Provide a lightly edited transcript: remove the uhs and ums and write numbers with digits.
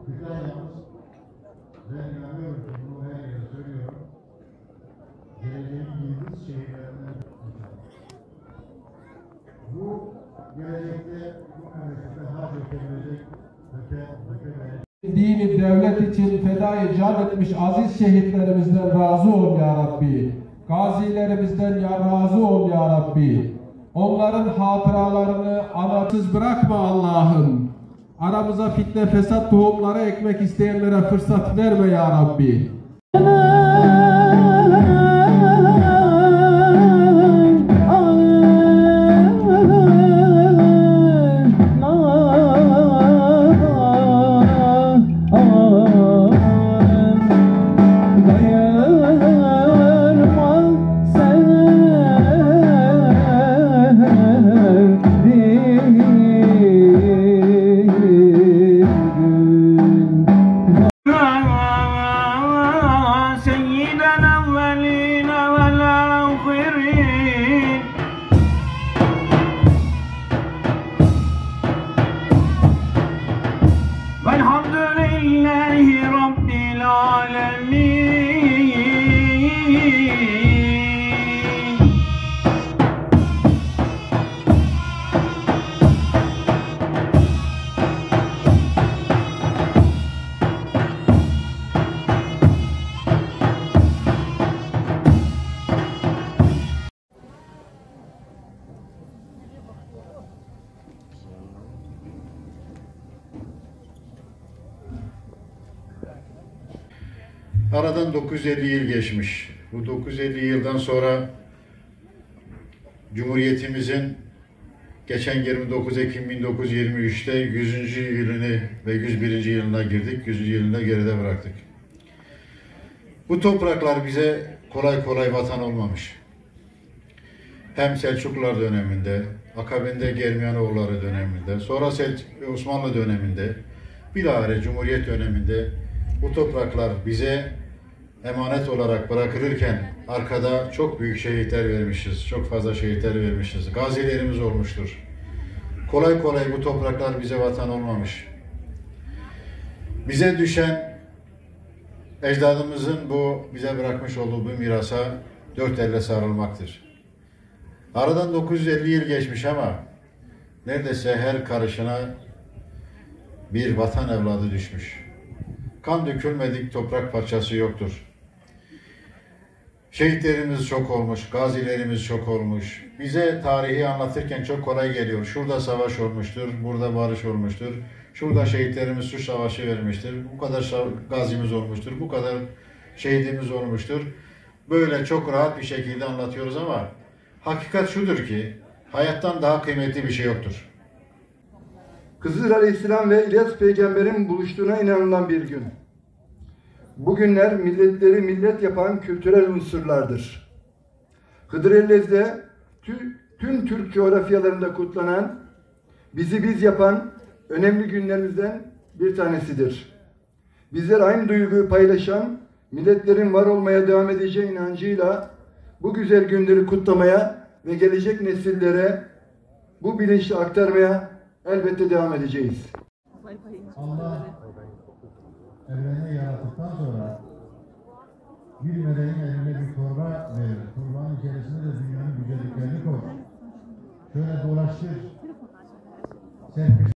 Kütahya'mız, ben inanıyorum ki bunu her yere söylüyorum, geleceğin yıldız şehirlerinden bu gelecekte bu memlekette harca edilecek dini devlet için fedai can etmiş aziz şehitlerimizden razı ol ya Rabbi. Gazilerimizden ya razı ol ya Rabbi. Onların hatıralarını anasız bırakma Allah'ım. Aramıza fitne fesat tohumları ekmek isteyenlere fırsat verme ya Rabbi. Elhamdülillahi Rabbil alemin. Aradan 950 yıl geçmiş. Bu 950 yıldan sonra Cumhuriyetimizin geçen 29 Ekim 1923'te 100. yılını ve 101. yılına girdik. 100. yılını geride bıraktık. Bu topraklar bize kolay kolay vatan olmamış. Hem Selçuklular döneminde, akabinde Germiyanoğulları döneminde, sonra Osmanlı döneminde, bilahare Cumhuriyet döneminde bu topraklar bize emanet olarak bırakılırken arkada çok büyük şehitler vermişiz, çok fazla şehitler vermişiz. Gazilerimiz olmuştur. Kolay kolay bu topraklar bize vatan olmamış. Bize düşen ecdadımızın bu bize bırakmış olduğu bu mirasa dört elle sarılmaktır. Aradan 950 yıl geçmiş ama neredeyse her karışına bir vatan evladı düşmüş. Kan dökülmedik toprak parçası yoktur. Şehitlerimiz çok olmuş, gazilerimiz çok olmuş. Bize tarihi anlatırken çok kolay geliyor. Şurada savaş olmuştur, burada barış olmuştur. Şurada şehitlerimiz suç savaşı vermiştir. Bu kadar gazimiz olmuştur, bu kadar şehidimiz olmuştur. Böyle çok rahat bir şekilde anlatıyoruz ama hakikat şudur ki hayattan daha kıymetli bir şey yoktur. Hızır Aleyhisselam ve İlyas Peygamber'in buluştuğuna inanılan bir gün. Bugünler milletleri millet yapan kültürel unsurlardır. Hıdrellez'de tüm Türk coğrafyalarında kutlanan, bizi biz yapan önemli günlerimizden bir tanesidir. Bizler aynı duyguyu paylaşan, milletlerin var olmaya devam edeceği inancıyla bu güzel günleri kutlamaya ve gelecek nesillere bu bilinçle aktarmaya elbette devam edeceğiz. Allah evreni yarattıktan sonra bir meleğin eline bir torba verir. Torbanın içerisinde de dünyanın güzelliklerini koyar. Şöyle dolaştır. Serpiştir.